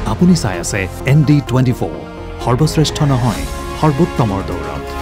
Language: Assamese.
আপুনি চাই আছে ND24 সৰ্বশ্ৰেষ্ঠ নহয় সৰ্বোত্তমৰ দৌৰত